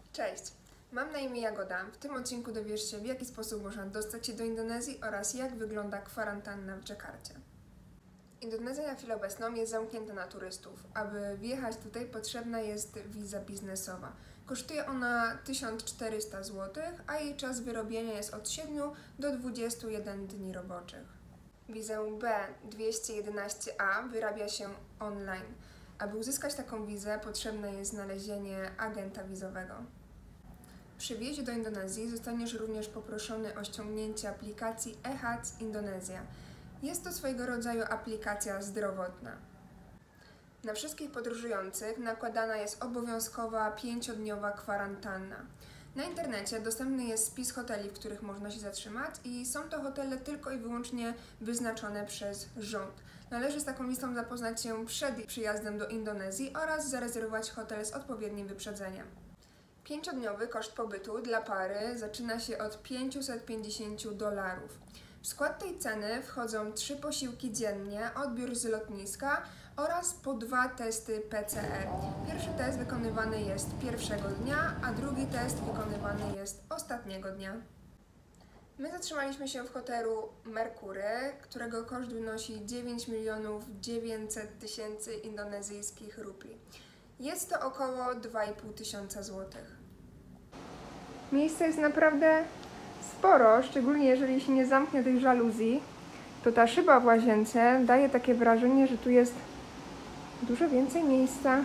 Cześć, mam na imię Jagoda. W tym odcinku dowiesz się, w jaki sposób można dostać się do Indonezji oraz jak wygląda kwarantanna w Dżakarcie. Indonezja na chwilę obecną jest zamknięta na turystów. Aby wjechać tutaj potrzebna jest wiza biznesowa. Kosztuje ona 1400 zł, a jej czas wyrobienia jest od 7 do 21 dni roboczych. Wizę B211A wyrabia się online. Aby uzyskać taką wizę potrzebne jest znalezienie agenta wizowego. Przy wjeździe do Indonezji zostaniesz również poproszony o ściągnięcie aplikacji eHADS Indonezja. Jest to swojego rodzaju aplikacja zdrowotna. Na wszystkich podróżujących nakładana jest obowiązkowa 5-dniowa kwarantanna. Na internecie dostępny jest spis hoteli, w których można się zatrzymać i są to hotele tylko i wyłącznie wyznaczone przez rząd. Należy z taką listą zapoznać się przed przyjazdem do Indonezji oraz zarezerwować hotel z odpowiednim wyprzedzeniem. 5-dniowy koszt pobytu dla pary zaczyna się od $550. W skład tej ceny wchodzą 3 posiłki dziennie, odbiór z lotniska oraz po 2 testy PCR. Pierwszy test wykonywany jest pierwszego dnia, a drugi test wykonywany jest ostatniego dnia. My zatrzymaliśmy się w hotelu Mercury, którego koszt wynosi 9 900 000 indonezyjskich rupii. Jest to około 2500 zł. Miejsce jest naprawdę sporo, szczególnie jeżeli się nie zamknie tych żaluzji, to ta szyba w łazience daje takie wrażenie, że tu jest dużo więcej miejsca.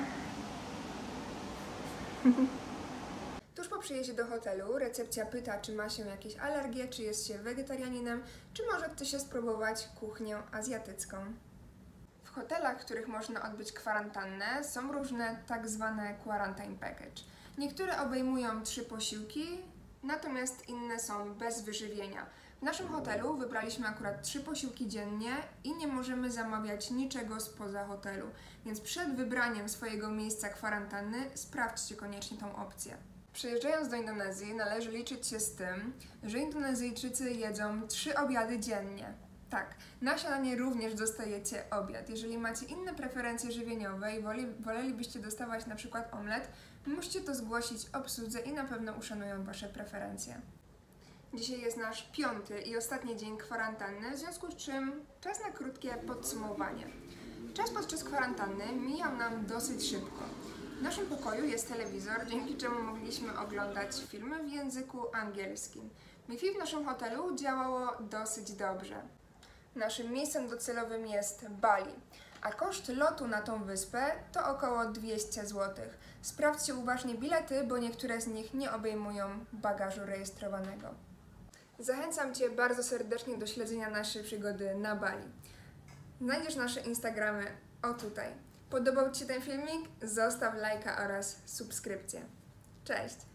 Tuż po przyjeździe do hotelu recepcja pyta, czy ma się jakieś alergie, czy jest się wegetarianinem, czy może chce się spróbować kuchnię azjatycką. W hotelach, w których można odbyć kwarantannę, są różne tak zwane quarantine package. Niektóre obejmują 3 posiłki, natomiast inne są bez wyżywienia. W naszym hotelu wybraliśmy akurat 3 posiłki dziennie i nie możemy zamawiać niczego spoza hotelu, więc przed wybraniem swojego miejsca kwarantanny sprawdźcie koniecznie tą opcję. Przyjeżdżając do Indonezji należy liczyć się z tym, że Indonezyjczycy jedzą 3 obiady dziennie. Tak, na śniadanie również dostajecie obiad. Jeżeli macie inne preferencje żywieniowe i wolelibyście dostawać na przykład omlet, musicie to zgłosić obsłudze i na pewno uszanują Wasze preferencje. Dzisiaj jest nasz 5. i ostatni dzień kwarantanny, w związku z czym czas na krótkie podsumowanie. Czas podczas kwarantanny mijał nam dosyć szybko. W naszym pokoju jest telewizor, dzięki czemu mogliśmy oglądać filmy w języku angielskim. Wi-Fi w naszym hotelu działało dosyć dobrze. Naszym miejscem docelowym jest Bali, a koszt lotu na tą wyspę to około 200 zł. Sprawdźcie uważnie bilety, bo niektóre z nich nie obejmują bagażu rejestrowanego. Zachęcam Cię bardzo serdecznie do śledzenia naszej przygody na Bali. Znajdziesz nasze Instagramy o tutaj. Podobał Ci się ten filmik? Zostaw lajka oraz subskrypcję. Cześć!